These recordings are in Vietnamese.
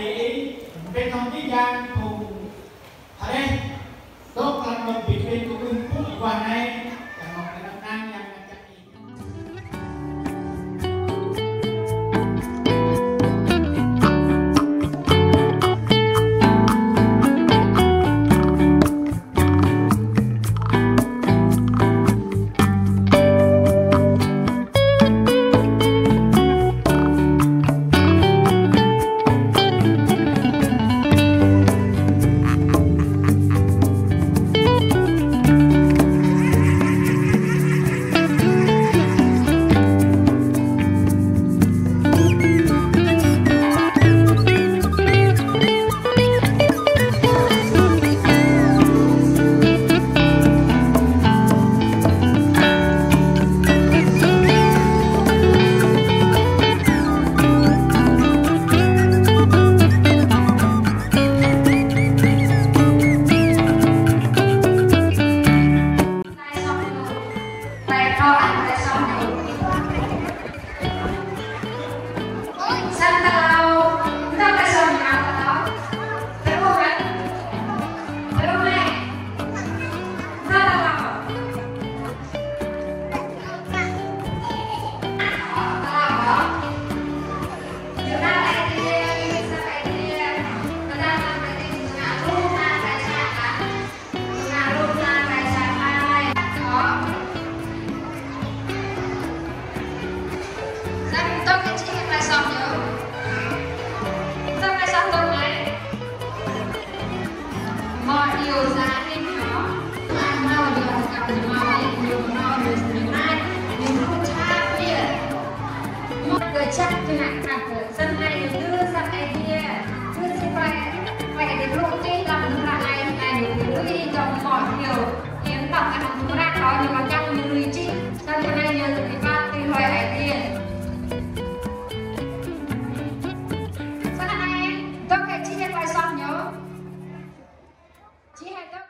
đi bên trong cái gian cùng ở đây tốt là một vị bên của mình phúc quả này là một cái năm năm nhằm chặt chắc thì hãy cảm thấy sân này đưa sang cái kia đưa xin vậy đến lúc cái lòng là này được đi trong mọi điều khiến bằng cái hồng chúng ta có nhưng mà trong những lý trí sân này nhờ cái ba thì hỏi cái kia sân này tôi cái chi tiết lại xong nhớ chi hay tôi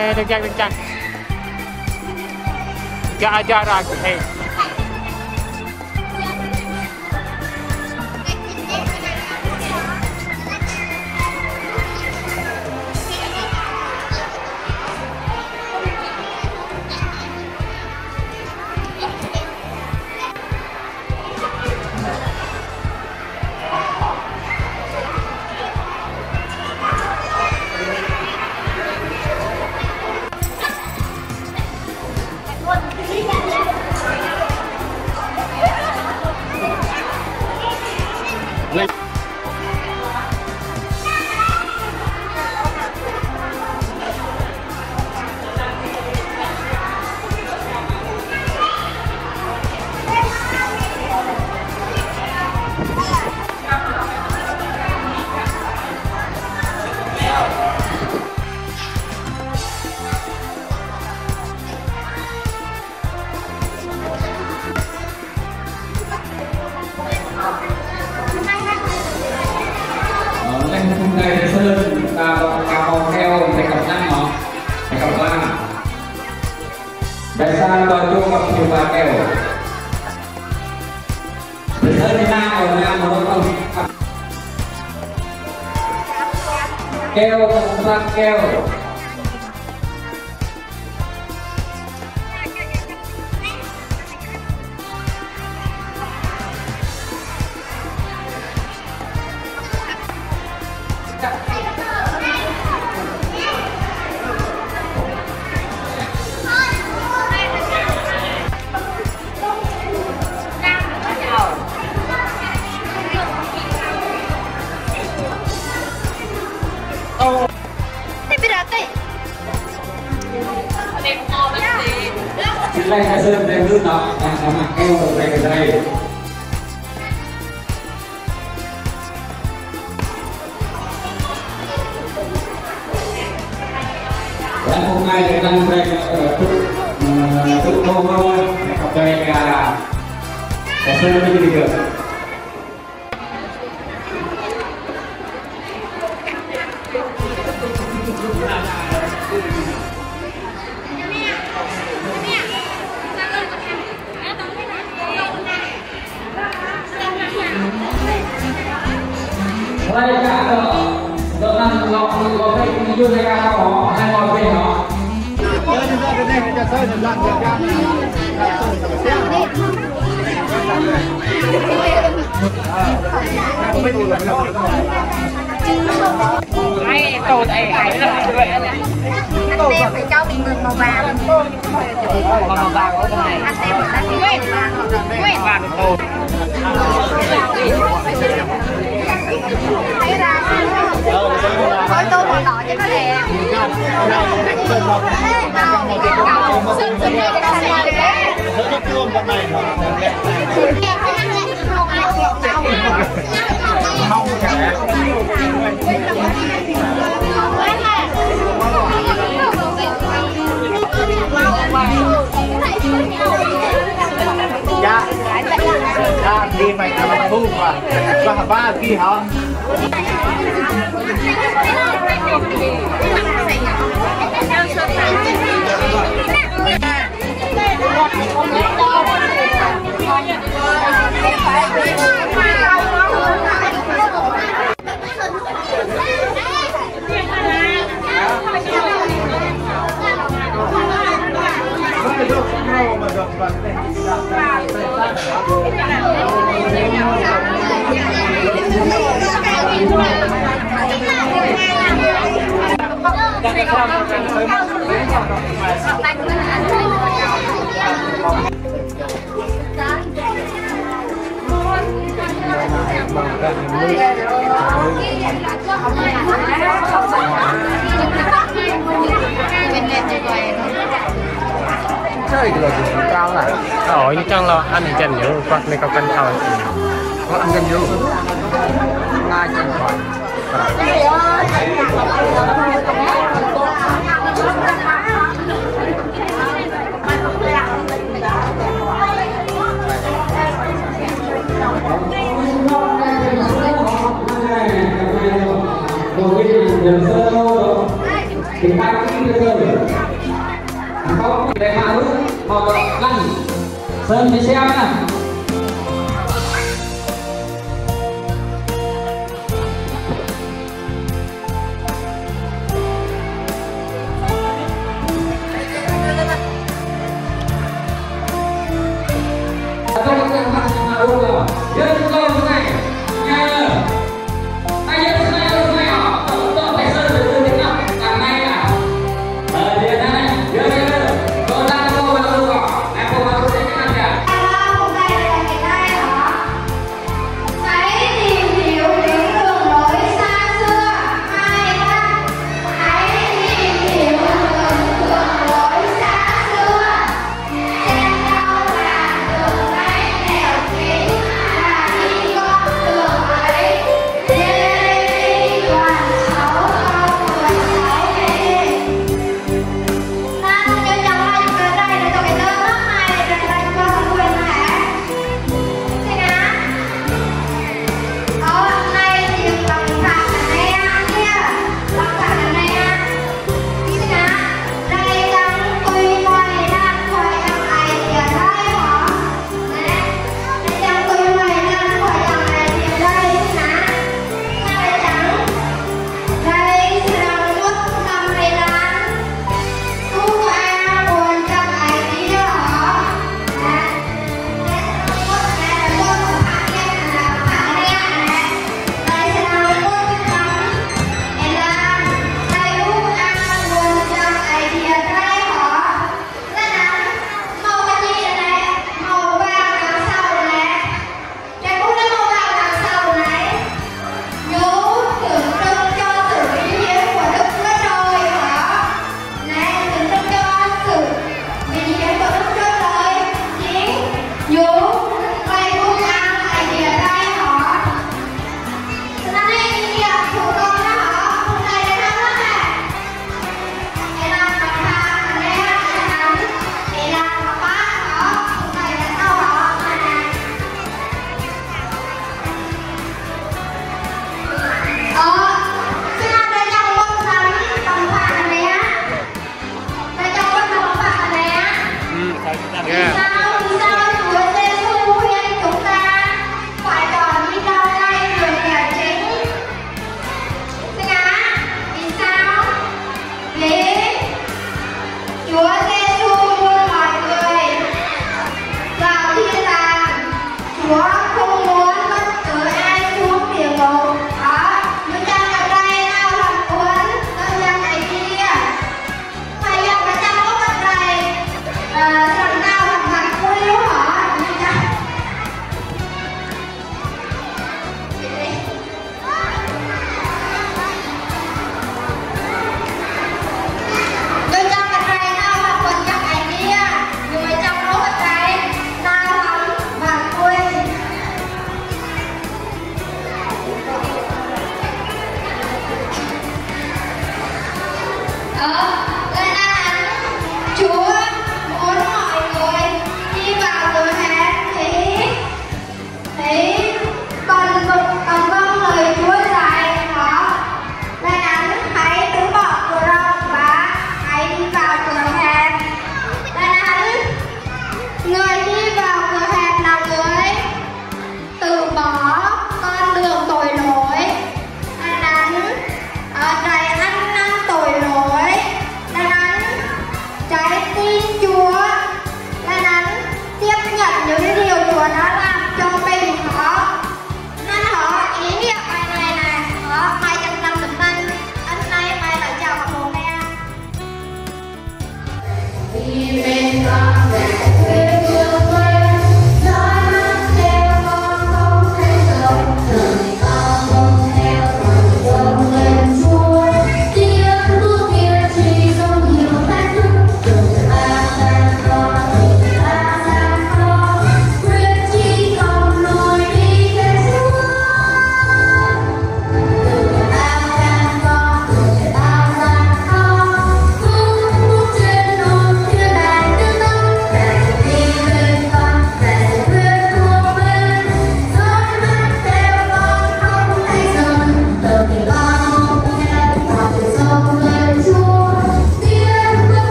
đừng chăng cho rồi thì đây sơn cào theo thầy cọc năm hả thầy cọc ba đại sa đòi chung cọc chiều ba kèo thầy sơn thì nam ở nam mà nó không keo cọc ba keo Chị Lê Hải Sơn về nước đó đang có mặt keo ở đây và hôm nay thì đang về tự thô thôi học đây là Hải Sơn mới đi được đây cả đợt năm lọc có cái như này cao có hai ngồi bên nó ai tôi ấy là vậy anh em phải cho mình mực màu vàng màu vàng có cái này anh em đã quên vàng tôi thấy ra khói tô màu đỏ cho nó đẹp sơn sơn này cái xanh này đấy không dạ đi mày làm thu mà và ba kia hả chơi cái gì cao này ở như trong là ăn chân nhớ quạt này có cân cao có ăn cân nhớ ngay chân quạt Hãy subscribe cho kênh Ghiền Mì Gõ để không bỏ lỡ những video hấp dẫn. để mà lúc mà lăn sơn đi xem nha.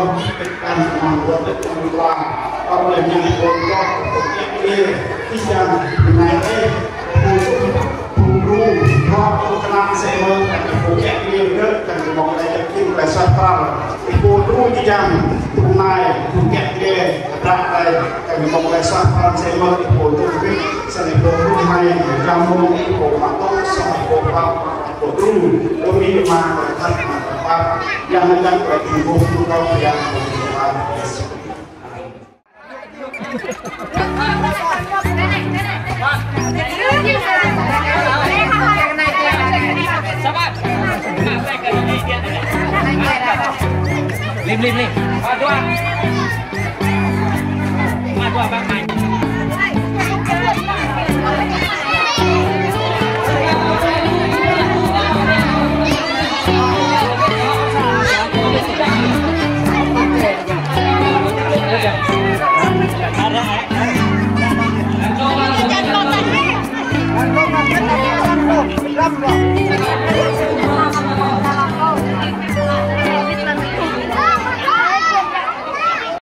đó cái căn phòng của đất nước qua ở đây nhà con có cái kiaที่จะในผู้รู้เพราะผู้กำลังเสมอแต่ผู้แก่เรียนเยอะแต่จะบอกอะไรจะกินแต่สัตว์ป่าผู้รู้ที่ยังผู้นายผู้แก่เรียนรักอะไรแต่จะบอกอะไรสัตว์ป่าเสมอผู้รู้วิสนิทผู้รู้ไม่จำมุ่งผู้มาต้องสมัยผู้เราผู้รู้แล้วมีมาท่านมาว่ายังยังไปถึงผู้เราอย่างผู้ว่า Lim lim lim. Dua. Dua bang main.